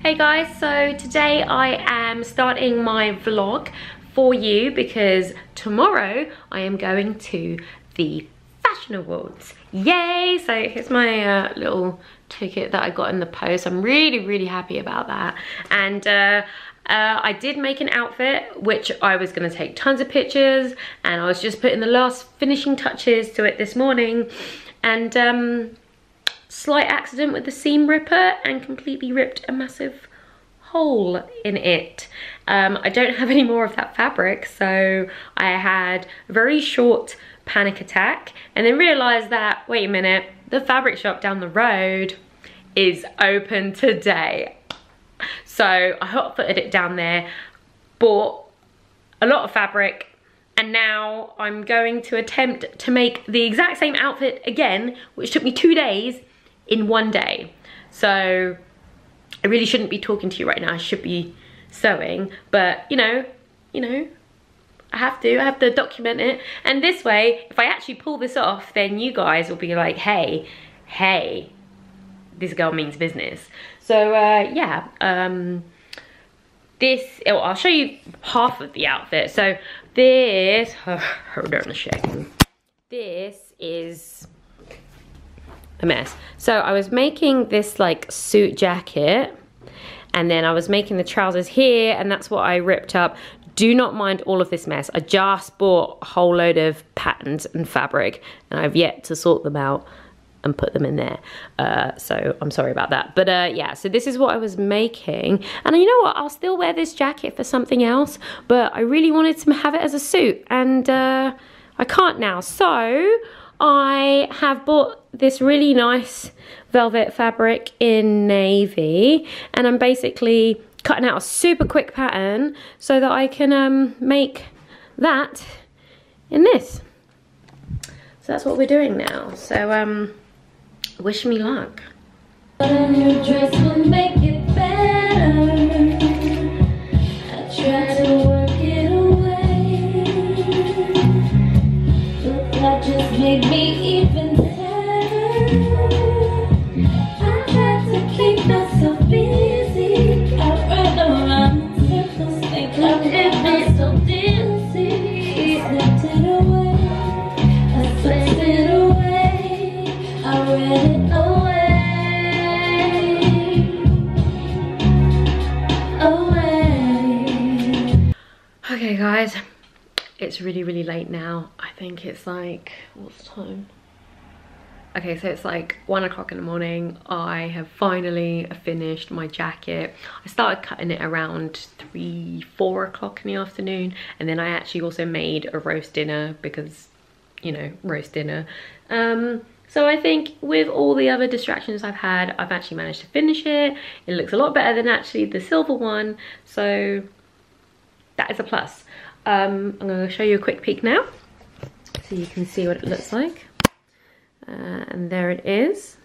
Hey guys, so today I am starting my vlog for you because tomorrow I am going to the Fashion Awards. Yay! So here's my little ticket that I got in the post. I'm really happy about that. And I did make an outfit which I was going to take tons of pictures, and I was just putting the last finishing touches to it this morning, and slight accident with the seam ripper and completely ripped a massive hole in it. I don't have any more of that fabric, so I had a very short panic attack and then realized that, wait a minute, the fabric shop down the road is open today. So I hot-footed it down there, bought a lot of fabric, and now I'm going to attempt to make the exact same outfit again, which took me 2 days, in 1 day. So I really shouldn't be talking to you right now. I should be sewing, but you know, I have to document it. And this way, if I actually pull this off, then you guys will be like, hey, this girl means business. So yeah, I'll show you half of the outfit. So this, hold on a second. This is a mess. So I was making this like suit jacket, and then I was making the trousers here, and that's what I ripped up. Do not mind all of this mess. I just bought a whole load of patterns and fabric, and I've yet to sort them out and put them in there. So I'm sorry about that. But yeah, so this is what I was making. And you know what? I'll still wear this jacket for something else, but I really wanted to have it as a suit, and I can't now. So I have bought this really nice velvet fabric in navy, and I'm basically cutting out a super quick pattern so that I can make that in this. So that's what we're doing now. So wish me luck. Your dress will make it better. I try to work it away, but that just made me even sadder. I had to keep myself busy. I run around in circles, think I did me so dizzy. I slipped it away, I slipped it away, I read it away. Okay guys, it's really late now. I think it's like, what's the time? Okay, so it's like 1 o'clock in the morning. I have finally finished my jacket. I started cutting it around 3-4 o'clock in the afternoon, and then I actually also made a roast dinner because, you know, roast dinner. So I think with all the other distractions I've had, I've actually managed to finish it. It looks a lot better than actually the silver one, so that is a plus. I'm going to show you a quick peek now so you can see what it looks like. And there it is.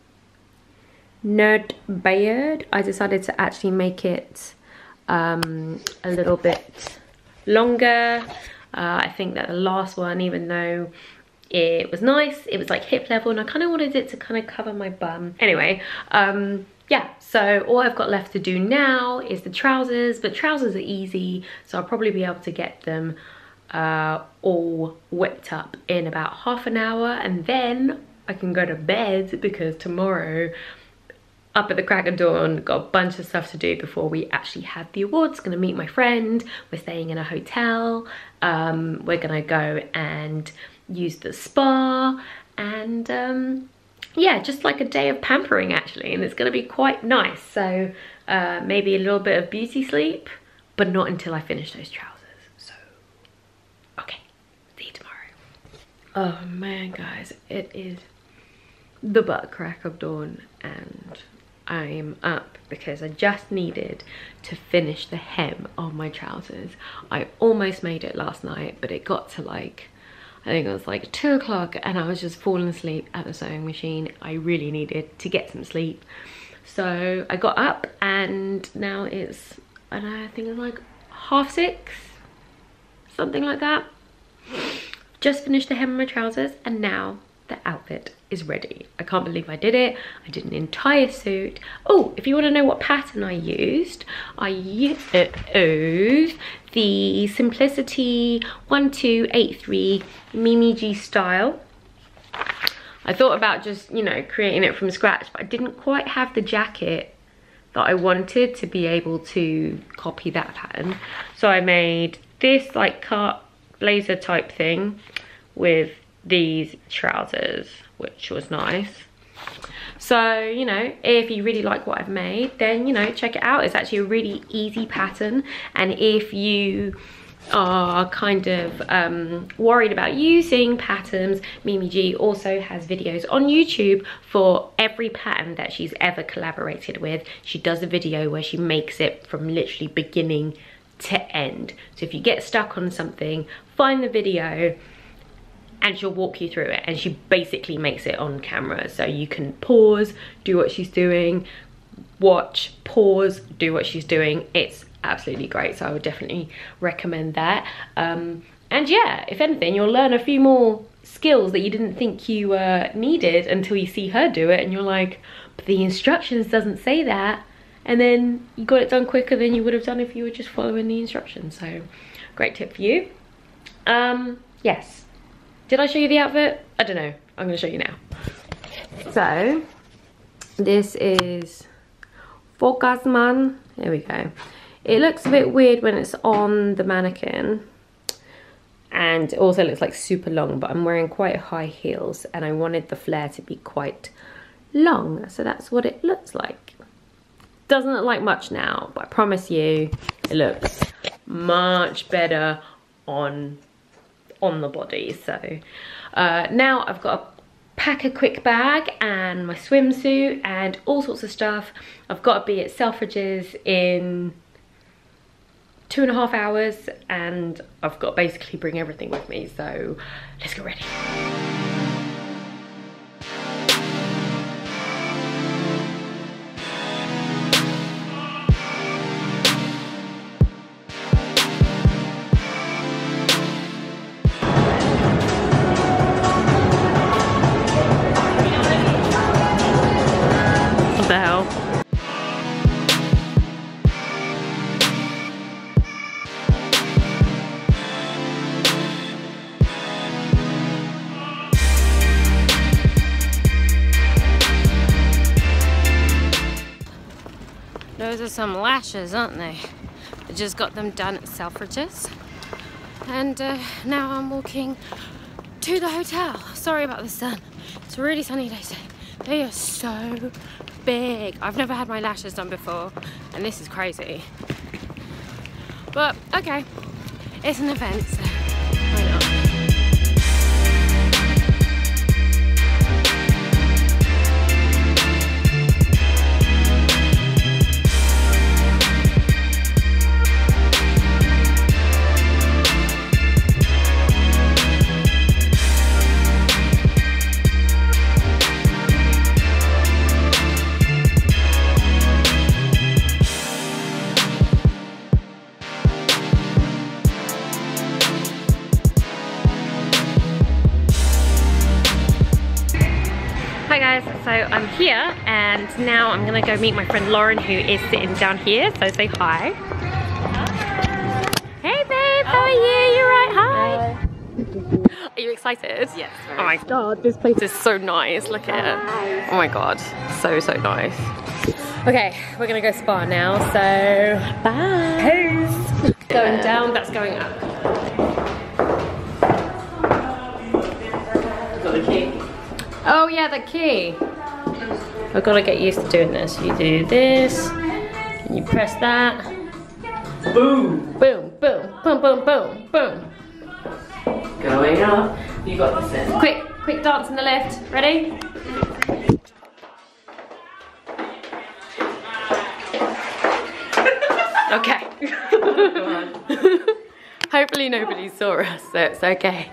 Not bad. I decided to actually make it a little bit longer. I think that the last one, even though it was nice, it was like hip level, and I kind of wanted it to kind of cover my bum. Anyway, yeah, so all I've got left to do now is the trousers, but trousers are easy, so I'll probably be able to get them all whipped up in about half an hour, and then I can go to bed because tomorrow, up at the crack of dawn, got a bunch of stuff to do before we actually have the awards. Gonna meet my friend, we're staying in a hotel, we're gonna go and use the spa, and yeah, just like a day of pampering actually, and it's gonna be quite nice. So maybe a little bit of beauty sleep, but not until I finish those trousers. So okay, see you tomorrow. Oh man guys, it is the butt crack of dawn, and I'm up because I just needed to finish the hem of my trousers. I almost made it last night, but it got to like, I think it was like 2 o'clock, and I was just falling asleep at the sewing machine. I really needed to get some sleep. So I got up, and now it's, I don't know, I think it's like 6:30, something like that. Just finished the hem of my trousers, and now the outfit is ready. I can't believe I did it. I did an entire suit. Oh, if you want to know what pattern I used the Simplicity 1283 Mimi G style. I thought about just, you know, creating it from scratch, but I didn't quite have the jacket that I wanted to be able to copy that pattern. So I made this like cut blazer type thing with these trousers, which was nice. So, you know, if you really like what I've made, then, you know, check it out. It's actually a really easy pattern. And if you are kind of worried about using patterns, Mimi G also has videos on YouTube for every pattern that she's ever collaborated with. She does a video where she makes it from literally beginning to end. So if you get stuck on something, find the video and she'll walk you through it, and she basically makes it on camera, so you can pause, do what she's doing, watch, pause, do what she's doing. It's absolutely great, so I would definitely recommend that. And yeah, if anything, you'll learn a few more skills that you didn't think you needed until you see her do it, and you're like, but the instructions doesn't say that, and then you got it done quicker than you would have done if you were just following the instructions. So great tip for you. Yes, did I show you the outfit? I don't know, I'm gonna show you now. So this is Focusman. There we go. It looks a bit weird when it's on the mannequin, and it also looks like super long, but I'm wearing quite high heels and I wanted the flare to be quite long, so that's what it looks like. Doesn't look like much now, but I promise you it looks much better on the body. So now I've got to pack a quick bag and my swimsuit and all sorts of stuff. I've got to be at Selfridges in 2.5 hours, and I've got to basically bring everything with me, so let's get ready. What the hell? Those are some lashes, aren't they? I just got them done at Selfridges, and now I'm walking to the hotel. Sorry about the sun. It's a really sunny day today. They are so big. I've never had my lashes done before, and this is crazy. But okay, it's an event, so why not? Hi guys, so I'm here and now I'm gonna go meet my friend Lauren, who is sitting down here, so say hi. Hey babe, how are you? You right? Hi. Are you excited? Yes. Oh my god, this place is so nice. Look at it. Oh my god, so nice. Okay, we're gonna go spa now, so bye. Peace. Going down, that's going up. Got the key. Oh yeah, the key. I've got to get used to doing this. You do this, and you press that. Boom! Boom, boom, boom, boom, boom, boom. Going up. You got this then. Quick dance in the lift. Ready? Okay. Hopefully nobody saw us, so it's okay.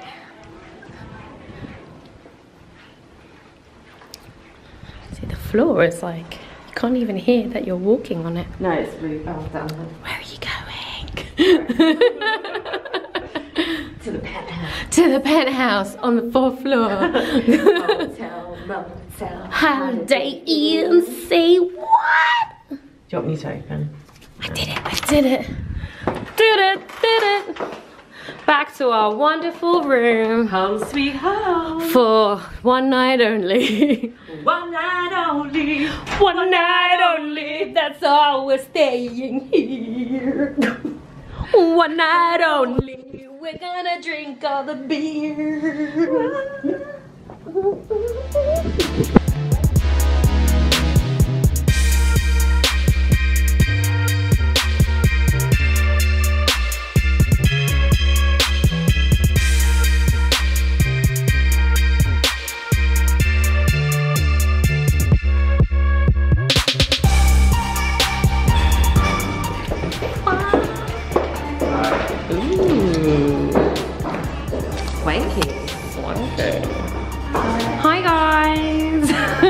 The floor is like, you can't even hear that you're walking on it. No, it's really down. Where are you going? To the penthouse. to the penthouse on the 4th floor. Motel, motel. Holiday Inn, say what? Do you want me to open? I did it, I did it. Did it. Back to our wonderful room. Home sweet home. For one night only. One night only. One night only. That's all we're staying here. One night only. We're gonna drink all the beer. Hi guys!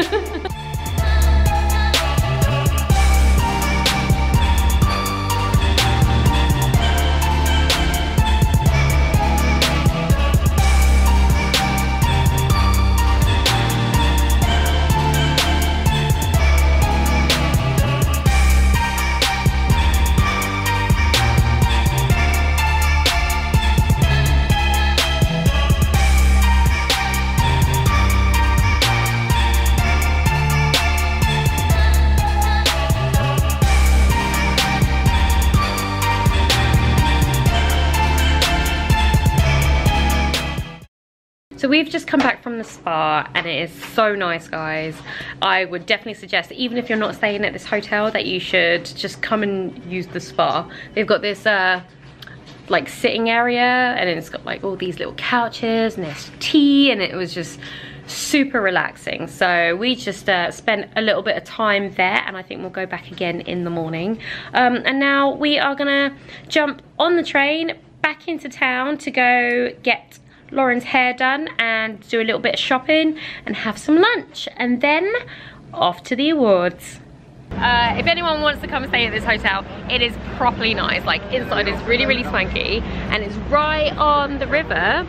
So we've just come back from the spa and it is so nice, guys. I would definitely suggest that even if you're not staying at this hotel, that you should just come and use the spa. They've got this like sitting area, and it's got like all these little couches and there's tea, and it was just super relaxing. So we just spent a little bit of time there, and I think we'll go back again in the morning. And now we are gonna jump on the train back into town to go get Lauren's hair done and do a little bit of shopping and have some lunch, and then off to the awards. If anyone wants to come stay at this hotel, it is properly nice. Like, inside is really, really swanky, and it's right on the river,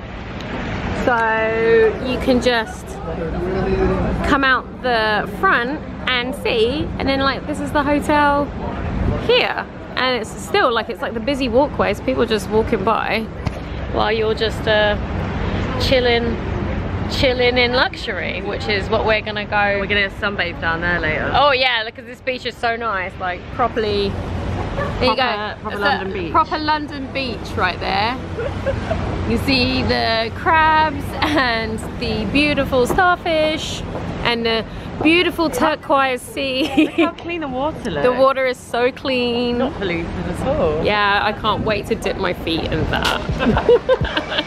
so you can just come out the front and see, and then like this is the hotel here, and it's still like, it's like the busy walkways, people just walking by while you're just chilling in luxury, which is what we're gonna go. We're gonna sunbathe down there later. Oh yeah, look at this beach, is so nice, like properly. There you go. Proper London beach. Proper London beach right there. You see the crabs and the beautiful starfish and the beautiful turquoise sea. Look how clean the water looks. The water is so clean. Not polluted at all. Yeah, I can't wait to dip my feet in that.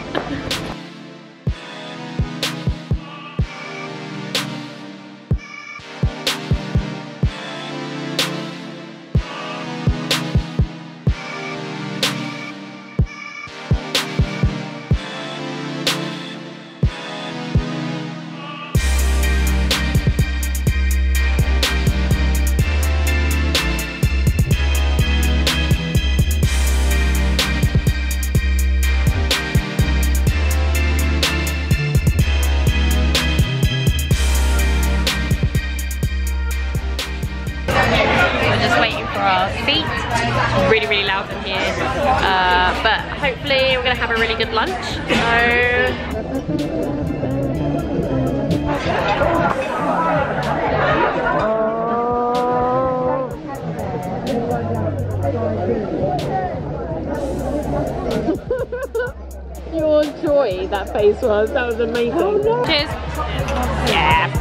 Really loud in here, but hopefully we're gonna have a really good lunch. Your joy that face was, that was amazing. Oh, no. Cheers. Yeah.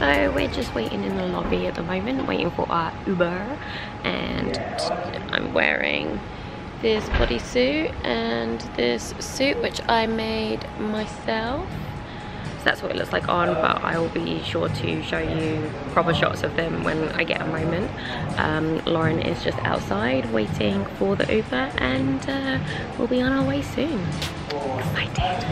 So we're just waiting in the lobby at the moment, waiting for our Uber, and I'm wearing this bodysuit and this suit which I made myself. So that's what it looks like on, but I will be sure to show you proper shots of them when I get a moment. Lauren is just outside waiting for the Uber, and we'll be on our way soon. Excited.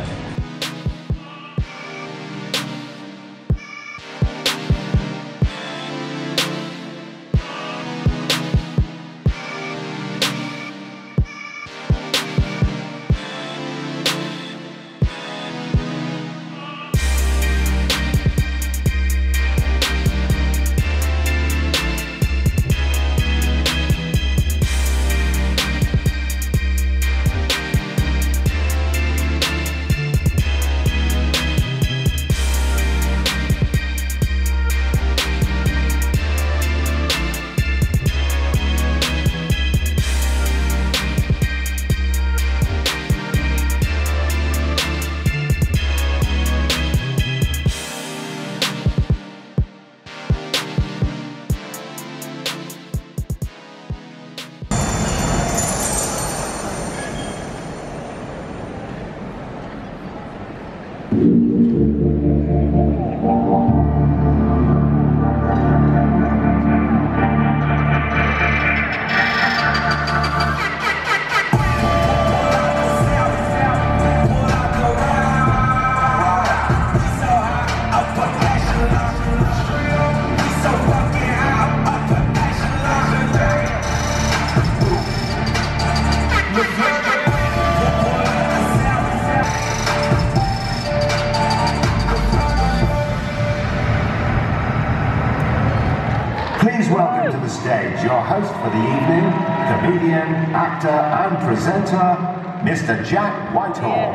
Welcome to the stage, your host for the evening, comedian, actor and presenter, Mr. Jack Whitehall.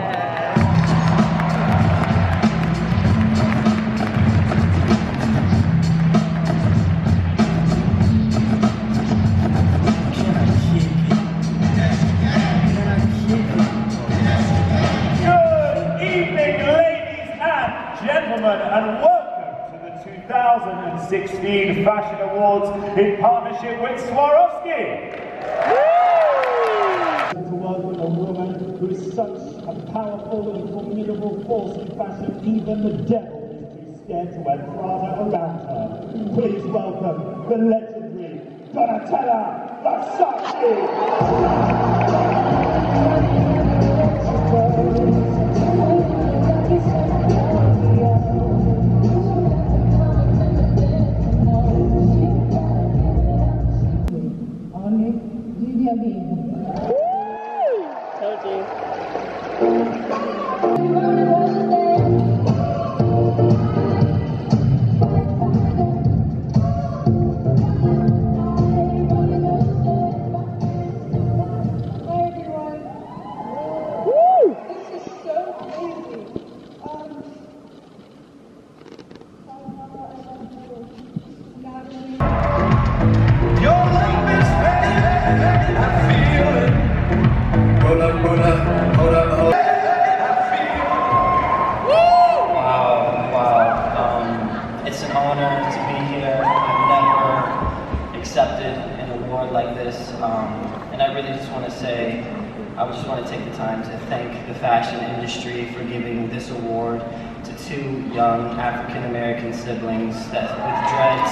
Good evening, ladies and gentlemen, and welcome to the 2016 Fashion Awards in partnership with Swarovski. To welcome a woman who is such a powerful and formidable force in fashion, even the devil is too scared to wear Prada around her. Please welcome the legendary Donatella Versace. And I really just want to say, I just want to take the time to thank the fashion industry for giving this award to two young African-American siblings that with dreads.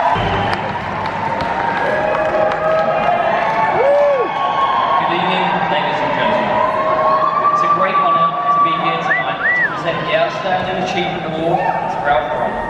Good evening, ladies and gentlemen. It's a great honor to be here tonight to present the Outstanding Achievement Award to Ralph Lauren.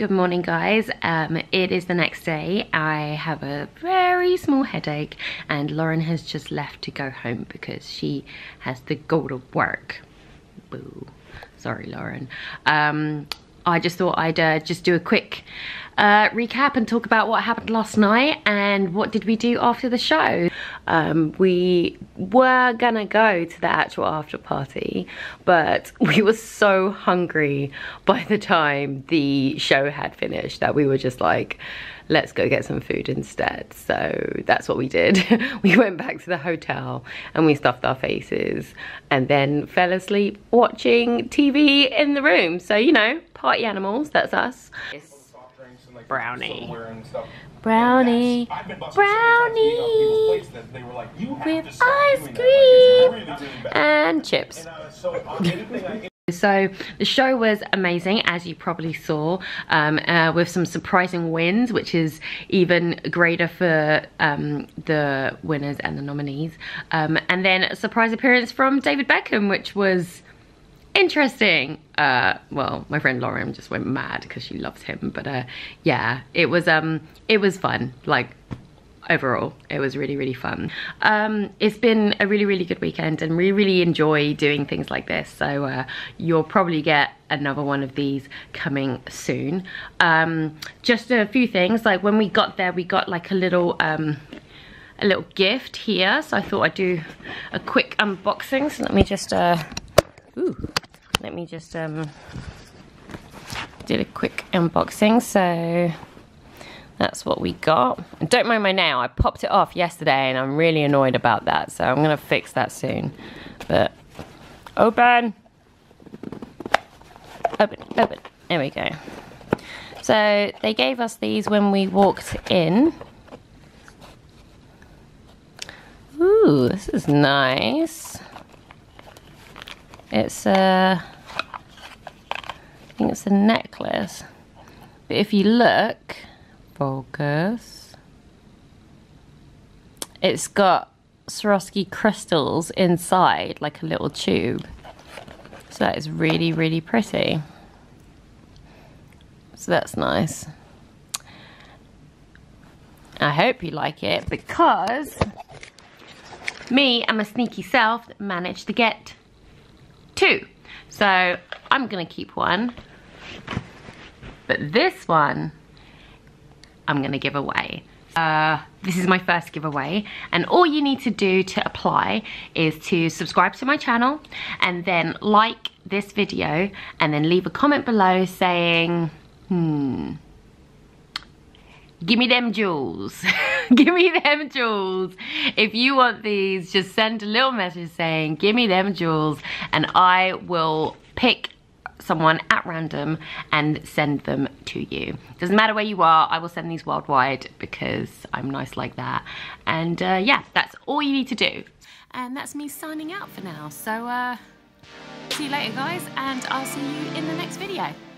Good morning, guys. It is the next day. I have a very small headache and Lauren has just left to go home because she has to go to work. Boo. Sorry, Lauren. I just thought I'd just do a quick recap and talk about what happened last night and what did we do after the show. We were gonna go to the actual after party, but we were so hungry by the time the show had finished that we were just like, let's go get some food instead. So that's what we did. We went back to the hotel and we stuffed our faces and then fell asleep watching TV in the room. So, you know, party animals, that's us. Brownie. Brownie. Brownie. With ice cream and chips. So the show was amazing, as you probably saw, with some surprising wins, which is even greater for the winners and the nominees. And then a surprise appearance from David Beckham, which was interesting. Well, my friend Lauren just went mad because she loves him, but yeah, it was fun. Like, overall, it was really, really fun. It's been a really, really good weekend and we really enjoy doing things like this. So you'll probably get another one of these coming soon. Just a few things, like when we got there, we got like a little gift here. So I thought I'd do a quick unboxing. So let me just, did a quick unboxing. So that's what we got. And don't mind my nail, I popped it off yesterday and I'm really annoyed about that, so I'm gonna fix that soon. But open, there we go. So they gave us these when we walked in. Ooh, this is nice. It's I think it's a necklace, but if you look, focus, it's got Swarovski crystals inside, like a little tube. So that is really, really pretty. So that's nice. I hope you like it because me and my sneaky self managed to get 2. So I'm gonna keep one, but this one I'm gonna give away. This is my first giveaway, and all you need to do to apply is to subscribe to my channel and then like this video and then leave a comment below saying, give me them jewels. Give me them jewels. If you want these, just send a little message saying, give me them jewels, and I will pick someone at random and send them to you. Doesn't matter where you are, I will send these worldwide because I'm nice like that. And yeah, that's all you need to do. And that's me signing out for now. So see you later, guys, and I'll see you in the next video.